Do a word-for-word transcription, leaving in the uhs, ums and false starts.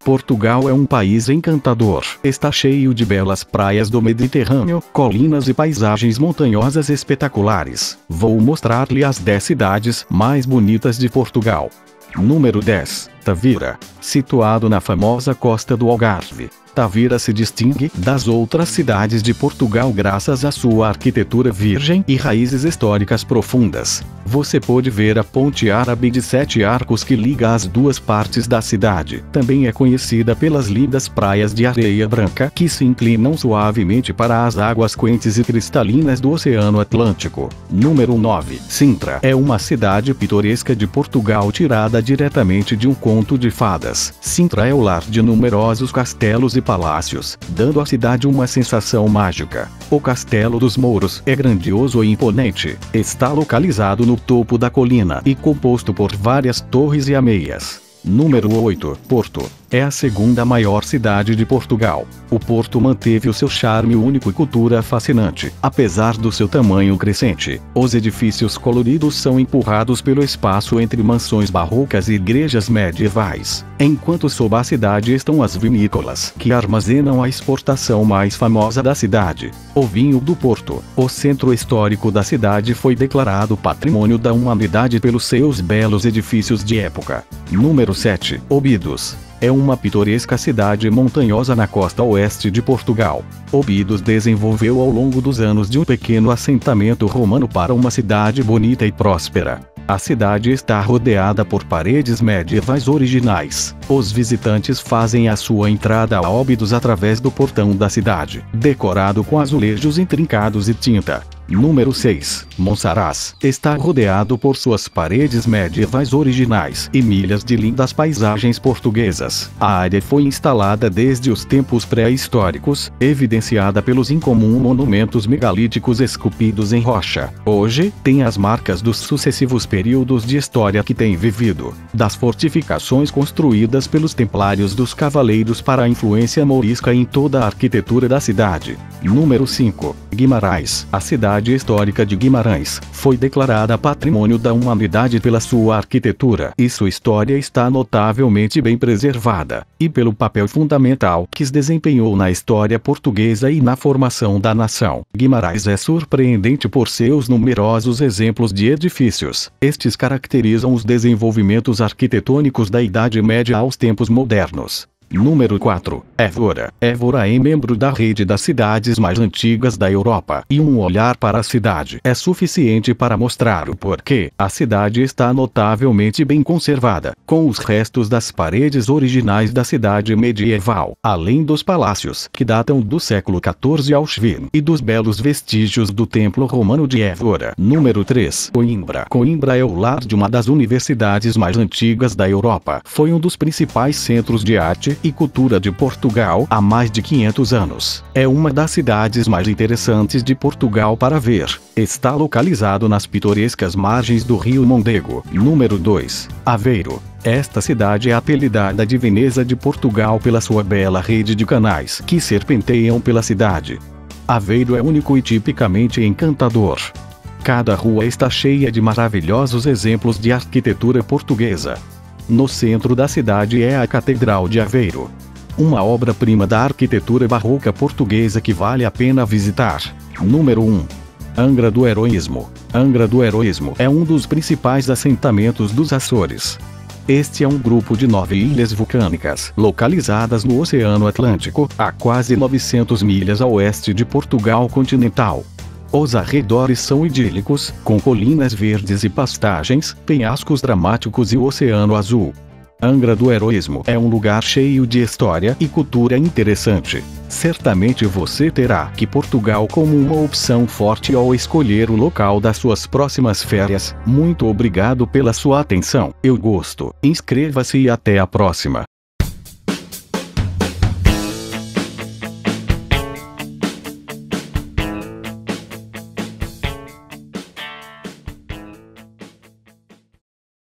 Portugal é um país encantador. Está cheio de belas praias do Mediterrâneo, colinas e paisagens montanhosas espetaculares. Vou mostrar-lhe as dez cidades mais bonitas de Portugal. Número dez. Tavira. Situado na famosa costa do Algarve. Tavira se distingue das outras cidades de Portugal graças à sua arquitetura virgem e raízes históricas profundas. Você pode ver a ponte árabe de sete arcos que liga as duas partes da cidade. Também é conhecida pelas lindas praias de areia branca que se inclinam suavemente para as águas quentes e cristalinas do Oceano Atlântico. Número nove. Sintra. É uma cidade pitoresca de Portugal tirada diretamente de um conto de fadas. Sintra é o lar de numerosos castelos e palácios, dando à cidade uma sensação mágica. O Castelo dos Mouros é grandioso e imponente. Está localizado no topo da colina e composto por várias torres e ameias. Número oito. Porto. É a segunda maior cidade de Portugal. O Porto manteve o seu charme único e cultura fascinante, apesar do seu tamanho crescente. Os edifícios coloridos são empurrados pelo espaço entre mansões barrocas e igrejas medievais. Enquanto sob a cidade estão as vinícolas, que armazenam a exportação mais famosa da cidade, o vinho do Porto. O centro histórico da cidade foi declarado Patrimônio da Humanidade pelos seus belos edifícios de época. Número sete. Óbidos. É uma pitoresca cidade montanhosa na costa oeste de Portugal. Óbidos desenvolveu ao longo dos anos de um pequeno assentamento romano para uma cidade bonita e próspera. A cidade está rodeada por paredes medievais originais. Os visitantes fazem a sua entrada a Óbidos através do portão da cidade, decorado com azulejos intrincados e tinta. Número seis. Monsaraz. Está rodeado por suas paredes medievais originais e milhas de lindas paisagens portuguesas. A área foi instalada desde os tempos pré-históricos, evidenciada pelos incomuns monumentos megalíticos esculpidos em rocha. Hoje, tem as marcas dos sucessivos períodos de história que tem vivido, das fortificações construídas pelos templários dos cavaleiros para a influência morisca em toda a arquitetura da cidade. Número cinco. Guimarães. A cidade histórica de Guimarães foi declarada Patrimônio da Humanidade pela sua arquitetura e sua história está notavelmente bem preservada, e pelo papel fundamental que desempenhou na história portuguesa e na formação da nação. Guimarães é surpreendente por seus numerosos exemplos de edifícios. Estes caracterizam os desenvolvimentos arquitetônicos da Idade Média aos tempos modernos. Número quatro. Évora. Évora é membro da rede das cidades mais antigas da Europa, e um olhar para a cidade é suficiente para mostrar o porquê. A cidade está notavelmente bem conservada, com os restos das paredes originais da cidade medieval, além dos palácios que datam do século quatorze Auschwitz, e dos belos vestígios do Templo Romano de Évora. Número três. Coimbra. Coimbra é o lar de uma das universidades mais antigas da Europa. Foi um dos principais centros de arte e cultura de Portugal há mais de quinhentos anos. É uma das cidades mais interessantes de Portugal para ver. Está localizado nas pitorescas margens do rio Mondego. Número dois. Aveiro. Esta cidade é apelidada de Veneza de Portugal pela sua bela rede de canais que serpenteiam pela cidade. Aveiro é único e tipicamente encantador. Cada rua está cheia de maravilhosos exemplos de arquitetura portuguesa. No centro da cidade é a Catedral de Aveiro, uma obra-prima da arquitetura barroca portuguesa que vale a pena visitar. Número um. Angra do Heroísmo. Angra do Heroísmo é um dos principais assentamentos dos Açores. Este é um grupo de nove ilhas vulcânicas, localizadas no Oceano Atlântico, a quase novecentas milhas a oeste de Portugal continental. Os arredores são idílicos, com colinas verdes e pastagens, penhascos dramáticos e o oceano azul. Angra do Heroísmo é um lugar cheio de história e cultura interessante. Certamente você terá que Portugal como uma opção forte ao escolher o local das suas próximas férias. Muito obrigado pela sua atenção. Eu gosto. Inscreva-se e até a próxima.